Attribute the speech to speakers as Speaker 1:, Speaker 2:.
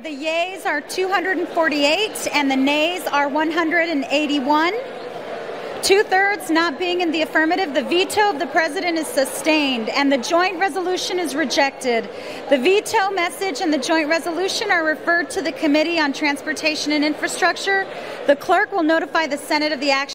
Speaker 1: The yeas are 248 and the nays are 181. Two-thirds not being in the affirmative, the veto of the president is sustained and the joint resolution is rejected. The veto message and the joint resolution are referred to the Committee on Transportation and Infrastructure. The clerk will notify the Senate of the action.